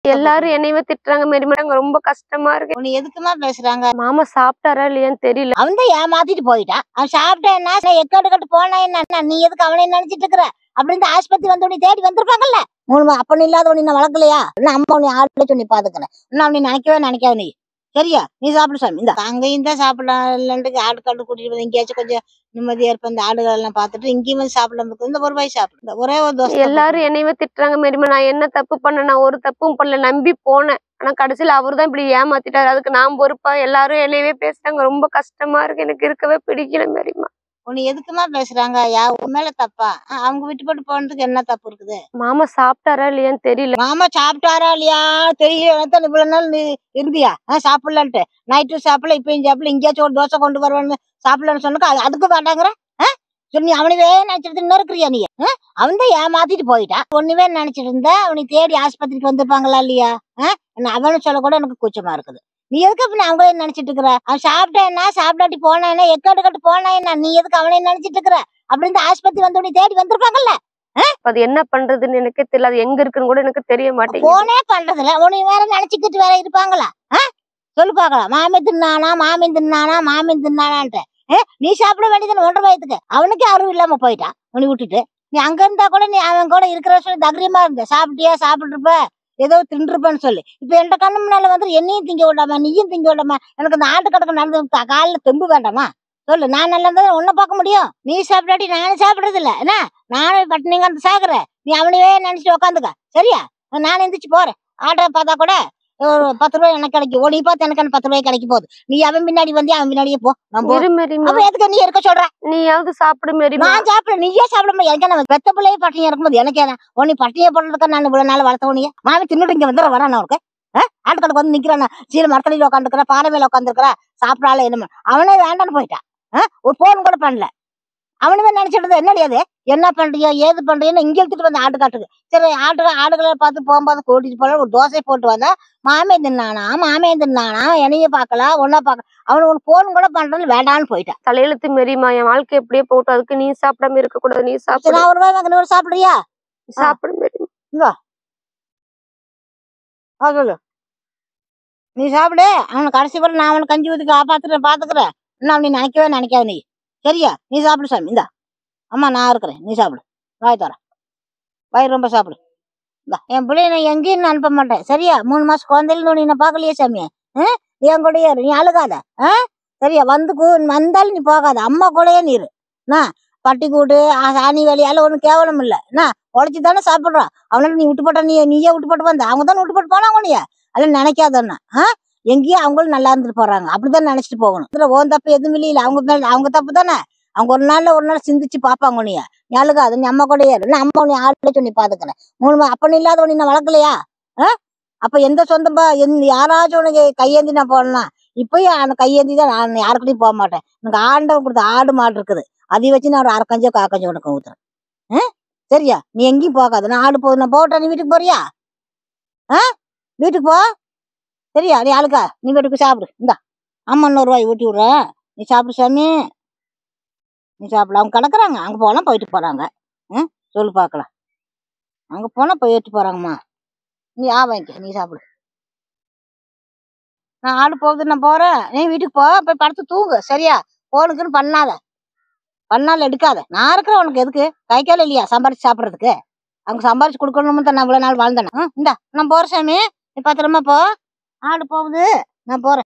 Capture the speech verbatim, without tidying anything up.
எல்லாரும் என்னையவே திட்டுறாங்க மெரிமேடம். ரொம்ப கஷ்டமா இருக்கு. உன்னை எதுக்குமா பேசுறாங்க? மாமா சாப்பிட்டாரா இல்லையான்னு தெரியல. அவன் தான் ஏமாத்திட்டு போயிட்டான். அவன் சாப்பிட்டேன்னா எக்கட்டு கட்டு போனா என்ன, நீ எதுக்கு அவனை நினைச்சிட்டு இருக்கிற அப்படின்னு ஆஸ்பத்திரி வந்து உன்னை தேடி வந்திருப்பாங்கல்ல. மூணு அப்பன்னு இல்லாத உன்னை வளர்க்கலையா? இன்னும் அம்மா உன்னை ஆளு சொல்லி பாத்துக்கிறேன். இன்னும் அவனை நினைக்கவே நினைக்காத நீ. சரியா? நீ சாப்பிடு சாமி. இந்த அங்கேயும் தான் சாப்பிடலாம் இல்லைன்ட்டு ஆடு காட்டு கூட்டிட்டு வந்து எங்கேயாச்சும் கொஞ்சம் நிம்மதியா இருப்ப. இந்த ஆடுகள் எல்லாம் பாத்துட்டு இங்கேயும் வந்து சாப்பிடலாம். இந்த ஒரு வாய் சாப்பிடு. ஒரே ஒரு தோசை. எல்லாரும் என்னையவே திட்டுறாங்க மெரிமா. நான் என்ன தப்பு பண்ண? நான் ஒரு தப்பும் பண்ணல. நம்பி போனேன். ஆனா கடைசியில அவருதான் இப்படி ஏமாத்திட்டாரு. அதுக்கு நான் பொறுப்பா? எல்லாரும் என்னையவே பேசுறாங்க. ரொம்ப கஷ்டமா இருக்கு. எனக்கு இருக்கவே பிடிக்கல மெரிமா. உன்னை எதுக்குமா பேசுறாங்க? யா உன் மேல தப்பா? அவங்க விட்டு போட்டு போனதுக்கு என்ன தப்பு இருக்குது? மாமா சாப்பிட்டாரா இல்லையான்னு தெரியல. மாமா சாப்பிட்டாரா இல்லையா தெரியல. இவ்வளவு நாள் நீ இருந்தியா சாப்பிடலான்ட்டு? நைட்டு சாப்பிடல, இப்பயும் சாப்பிடல, இங்கேயாச்சும் ஒரு தோசை கொண்டு வருவான்னு சாப்பிடலன்னு சொன்னக்கு அதுக்கு வேண்டாங்கிற நீ அவனவே நினைச்சிட்டு இன்னும் இருக்கிறியா? நீ அவன் தான் ஏமாத்திட்டு போயிட்டான். ஒண்ணுவே நினைச்சிட்டு இருந்தா அவனை தேடி ஆஸ்பத்திரிக்கு வந்திருப்பாங்களா இல்லையா? அவனு சொல்ல கூட எனக்கு கூச்சமா இருக்குது. நீ எதுக்கு அப்ப அவங்களே நினைச்சிட்டு இருக்கிற? அவன் சாப்பிட்டேன்னா சாப்பிடாட்டி போனா எக்காடு கட்டு போனா என்ன, நீ எதுக்கு அவனே நினைச்சிட்டு இருக்கிற அப்படின்னு ஆஸ்பத்திரி வந்து உன்னை தேடி வந்திருப்பாங்கல்ல. அது என்ன பண்றதுன்னு எனக்கே தெரியல. அது எங்க இருக்குன்னு கூட எனக்கு தெரிய மாட்டேங்குது. போனே பண்றதுல உன்னை வேற நினைச்சுக்கிட்டு வேற இருப்பாங்களா? சொல்லு பாக்கலாம். மாமி தின்னானா மாமி தின்னானா மாமி தின்னானான்ட்டு நீ சாப்பிட வேண்டியது ஒன்றரை வயதுக்கு. அவனுக்கே அறிவு இல்லாம போயிட்டான் உன்னை விட்டுட்டு. நீ அங்க இருந்தா கூட நீ அவன் கூட இருக்கிற சொல்லி தைரியமா இருந்த. சாப்பிட்டியா? சாப்பிட்டு இருப்ப, ஏதோ தின்றுப்பேன்னு சொல்லி. இப்ப எந்த கண்ணு முன்னால வந்து என்னையும் திங்க விடாமா நீயும் திங்க விடாமா? எனக்கு இந்த ஆட்டு கடக்கு நடந்து காலில் தெம்பு வேண்டாமா? சொல்லு. நான் நல்லா இருந்தா உன்னை பார்க்க முடியும். நீ சாப்பிடாட்டி நானும் சாப்பிடுறது இல்ல என்ன? நானும் பட்டினிங்க அந்த சாகுறேன். நீ அவனையே நினைச்சிட்டு உக்காந்துக்க. சரியா? நான் எந்திரிச்சு போறேன். ஆட்டை பார்த்தா கூட ஒரு பத்து ரூபாய் எனக்கு கிடைக்கும். நீ பார்த்து எனக்கு பத்து ரூபாய் கிடைக்கும் போகுது. நீ அவன் பின்னாடி வந்து அவன் பின்னாடியே போ. எதுக்கு நீ இருக்க சொல்ற? நீயாவது சாப்பிடு மெரிமா. நான் சாப்பிட நீயே சாப்பிட முடியும். எனக்கு நம்ம பெத்த பிள்ளையே பட்டினியா இருக்கும்போது எனக்கு ஏன்னா உன்னை பட்டினியை போடுறதுக்கு நான் இவ்வளவு நாள் வளர்த்த உனிய மாமி தின்னுட்டு இங்க வந்துட வரான். அவனுக்கு ஆட்டுக்கடுக்கு வந்து நிக்கிறான். சீல மரத்தடியில உட்காந்துருக்கிற, பாறை மேல உட்காந்துருக்கிற, சாப்பிடால என்ன அவனே வேண்டான்னு போயிட்டான். ஒரு போன் கூட பண்ணல. அவனுமே நினைச்சிட்டு என்னடி அது என்ன பண்றியோ ஏது பண்றியோன்னு இங்க எடுத்துட்டு வந்த ஆட்டு காட்டுக்கு. சரி ஆட்டு ஆடுகளை பார்த்து போகும்போது கூட்டிட்டு போல ஒரு தோசை போட்டு வந்தா மாமே தின்னானா மாமே தின்னானா என்னைய பாக்கலாம் ஒன்னா பாக்க. அவனு ஒரு போன் கூட பண்றது வேண்டான்னு போயிட்டான். தலையெழுத்து மெரிமா. என் வாழ்க்கை எப்படியே போட்டு அதுக்கு நீ சாப்பிடாம இருக்க கூடாது. நீ சாப்பிடு. நான் ஒரு ரூபாய் வாங்க சாப்பிடுறியா? சாப்பிடு மெரிமா. சொல்லு. நீ சாப்பிடு. அவனை கடைசி வரை நான் அவனை கஞ்சி ஊத்தி காப்பாத்துறேன் பாத்துக்கிறேன். இன்னும் அவனை நினைக்கவே நினைக்காத நீ. சரியா? நீ சாப்பிடு சாமி. இந்தா அம்மா நான் இருக்கிறேன். நீ சாப்பிடு. வாய் தர வயிறு ரொம்ப சாப்பிடு. இந்தா என் பிள்ளைய நான் எங்கேயும் அனுப்ப மாட்டேன். சரியா? மூணு மாசம் குழந்தையில நீ நான் பாக்கலையே சாமி. என் கூடயே இரு. நீ அழுகாத. சரியா? வந்து வந்தாலும் நீ போகாத. அம்மா கூடயே நீரு. நான் பட்டி கூட்டு சாணி வேலையால ஒன்றும் கேவலம் இல்லை. என்ன உழைச்சி தானே சாப்பிட்றான். அவனால நீ விட்டு போட்ட நீ நீயே விட்டு போட்டு வந்த. அவங்க தானே விட்டு போட்டு போனாங்க உன்னைய. அதெல்லாம் நினைக்காதன்னா எங்கேயும் அவங்களும் நல்லா இருந்துட்டு போறாங்க. அப்படிதான் நினைச்சிட்டு போகணும். இதுல ஓன் தப்பு எதுவும் இல்லையில. அவங்க மேல அவங்க தப்பு தானே. அவங்க ஒரு நாள்ல ஒரு நாள் சிந்திச்சு பாப்பாங்க உன்னைய. நீ அழுகாது. நீ அம்மா கூட ஏறு. அம்மா உன்னை ஆளு சொல்லி பாத்துக்கிறேன். மூணு அப்பன்னு இல்லாத உன்னை நான் வளர்க்கலையா? அப்ப எந்த சொந்தம்பா எந்த யாராச்சும் உனக்கு கையேந்தி நான் போடலாம். இப்பயும் அந்த கையேந்தி தான் நான் யாருக்கிட்டையும் போக மாட்டேன். எனக்கு ஆண்டவன் கொடுத்த ஆடு மாடு இருக்குது. அதை வச்சு நான் ஒரு அரை கஞ்சோ கா கஞ்சோ உனக்கு ஊத்துறேன். சரியா? நீ எங்கேயும் போகாது. நான் ஆடு போகுது. நான் போட்டேன். நீ வீட்டுக்கு போறியா? ஆஹ் வீட்டுக்கு போ. சரியா? நீ அழுக்கா நீ வீட்டுக்கு சாப்பிடு. இந்தா அம்மா இன்னொரு ரூபாய் ஊட்டி விடுறேன். நீ சாப்பிடு சாமி. நீ சாப்பிட. அவங்க கிடக்குறாங்க. அங்க போனா போயிட்டு போறாங்க. ம் சொல்லு பாக்கலாம். அங்க போனா போயிட்டு போறாங்கம்மா. நீ ஆ வாங்கிக்க. நீ சாப்பிடு. நான் ஆடு போகுது. நான் போறேன். நீ வீட்டுக்கு போ. போய் படுத்து தூங்கு. சரியா? போனுக்குன்னு பண்ணாத. பண்ணாலும் எடுக்காத. நான் இருக்கிறேன். உனக்கு எதுக்கு கை கால இல்லையா சம்பாரிச்சு சாப்பிட்றதுக்கு? அவங்க சம்பாரிச்சு கொடுக்கணும்னு தான் நான் இவ்வளவு நாள் வாழ்ந்தேன். இந்தா நான் போறேன் சாமி. நீ பத்திரமா போ. ஆடு போகுது. நான் போறேன்.